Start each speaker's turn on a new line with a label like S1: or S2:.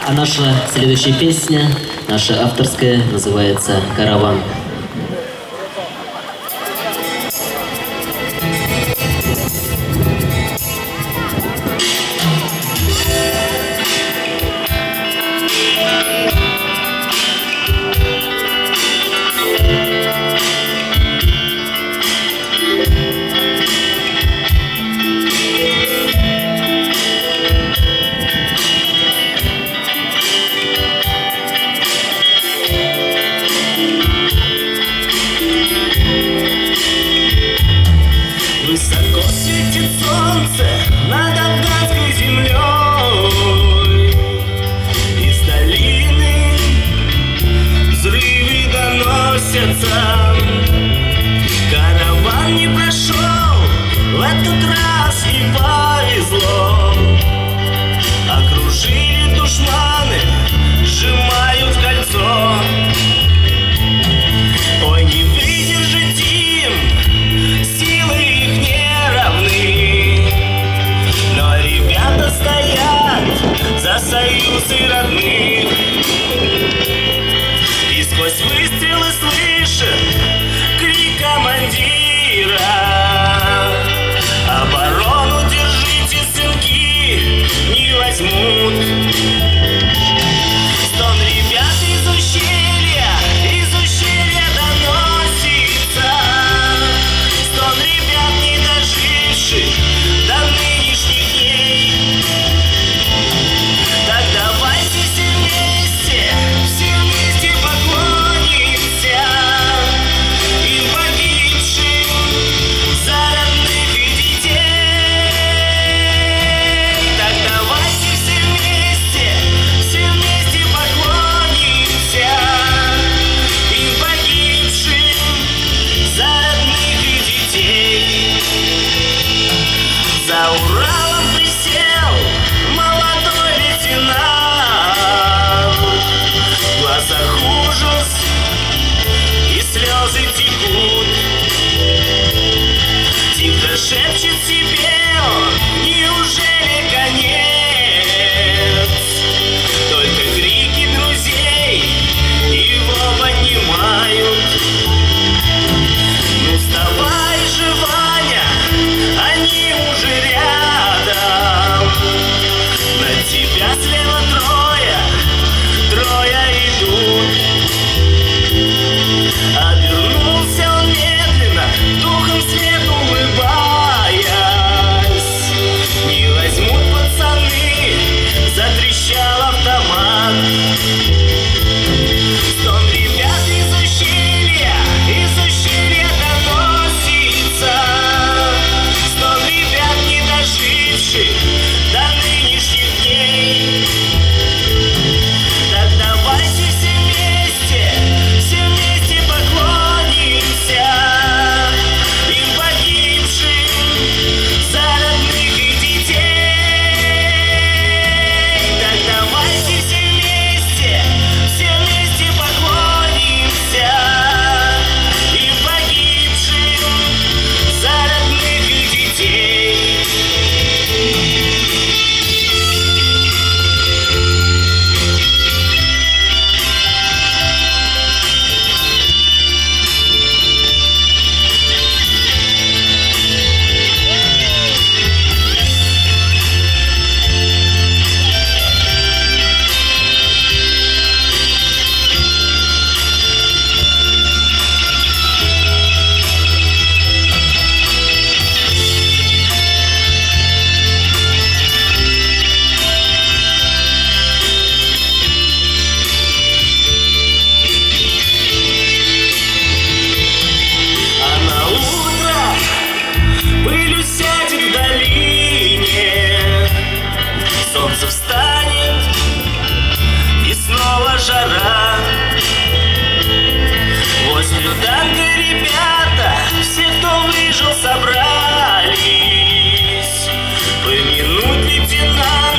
S1: А наша следующая песня, наша авторская, называется «Караван».
S2: Высоко светит солнце над афганской землей, из долины взрывы доносятся. Караван не прошел, в этот раз не повезло. Окружили душманы, сжимают кольцо. Ой, не выдержит им, силы их не равны, но ребята стоят за союз и родных. И сквозь выстрелы слышен крик командира: оборону держите, сынки, не возьмут. Стон ребят из ущелья доносится, стон ребят, не доживших до нынешних дней. Так давайте все вместе поклонимся им погибшим за родных и детей. Так давайте все вместе поклонимся им погибшим за родных и детей. За Уралом присел молодой лейтенант, в глазах ужас и слезы текут. Тихо шепчет себе он: неужели конец? Только крики друзей его поднимают. Ну вставай же, Ваня, они уже рядом. На тебя слева трое идут. Обернулся он медленно, духом свет улыбаясь. Не возьмут пацаны, затрещал автомат. Стон ребят из ущелья доносится, стон ребят, не доживших до нынешних дней. Так давайте все вместе поклонимся им погибшим за родных и детей. Так давайте все вместе поклонимся им погибшим за родных и детей. А на утро пыль усядет в долине, солнце встанет и снова жара. Возле танка ребята, все, кто выжил, собрались помянуть лейтенанта